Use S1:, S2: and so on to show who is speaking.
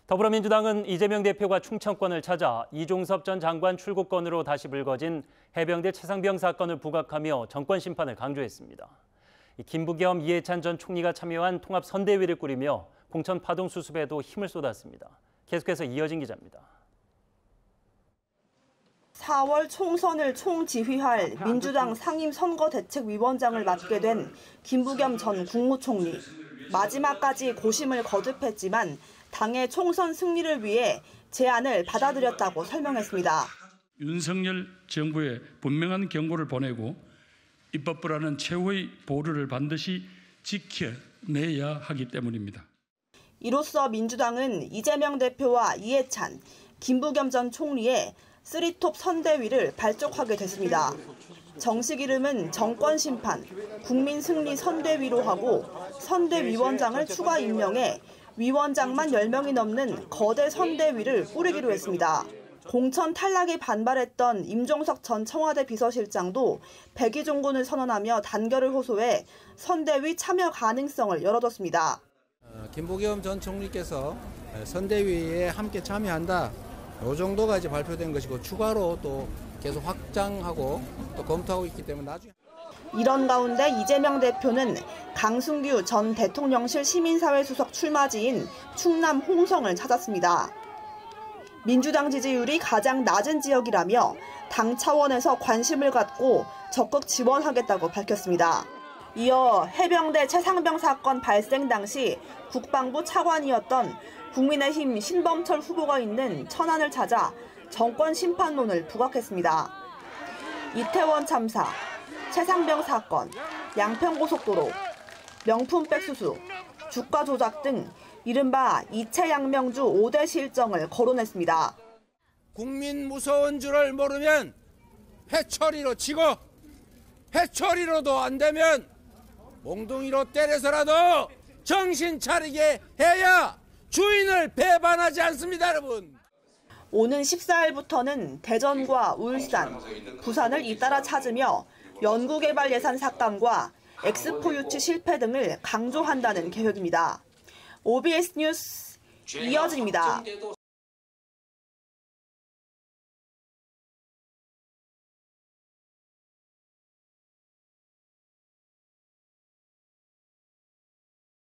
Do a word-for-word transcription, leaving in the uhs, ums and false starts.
S1: 더불어민주당은 이재명 대표가 충청권을 찾아 이종섭 전 장관 출국건으로 다시 불거진 해병대 최상병 사건을 부각하며 정권 심판을 강조했습니다. 김부겸, 이해찬 전 총리가 참여한 통합선대위를 꾸리며 공천 파동 수습에도 힘을 쏟았습니다. 계속해서 이어진 기자입니다.
S2: 사월 총선을 총지휘할 민주당 상임선거대책위원장을 맡게 된 김부겸 전 국무총리. 마지막까지 고심을 거듭했지만 당의 총선 승리를 위해 제안을 받아들였다고 설명했습니다.
S3: 윤석열 정부에 분명한 경고를 보내고 입법부라는 최후의 보루를 반드시 지켜내야 하기 때문입니다.
S2: 이로써 민주당은 이재명 대표와 이해찬, 김부겸 전 총리의 쓰리톱 선대위를 발족하게 됐습니다. 정식 이름은 정권심판, 국민승리선대위로 하고 선대위원장을 추가 임명해 위원장만 열 명이 넘는 거대 선대위를 꾸리기로 했습니다. 공천 탈락에 반발했던 임종석 전 청와대 비서실장도 백의종군을 선언하며 단결을 호소해 선대위 참여 가능성을 열어뒀습니다.
S4: 김부겸 전 총리께서 선대위에 함께 참여한다. 이 정도가 이제 발표된 것이고 추가로 또 계속 확장하고 또 검토하고 있기 때문에 나중에.
S2: 이런 가운데 이재명 대표는 강승규 전 대통령실 시민사회 수석 출마지인 충남 홍성을 찾았습니다. 민주당 지지율이 가장 낮은 지역이라며 당 차원에서 관심을 갖고 적극 지원하겠다고 밝혔습니다. 이어 해병대 최상병 사건 발생 당시 국방부 차관이었던 국민의힘 신범철 후보가 있는 천안을 찾아 정권 심판론을 부각했습니다. 이태원 참사, 최상병 사건, 양평고속도로, 명품백 수수, 주가 조작 등 이른바 이채양명주 오 대 실정을 거론했습니다.
S4: 국민 무서운 줄을 모르면 회초리로 치고 회초리로도 안 되면 몽둥이로 때려서라도 정신 차리게 해야 주인을 배반하지 않습니다, 여러분.
S2: 오는 십사일부터는 대전과 울산, 부산을 잇따라 찾으며 연구개발 예산 삭감과 엑스포 유치 실패 등을 강조한다는 계획입니다. 오비에스 뉴스 이어진입니다.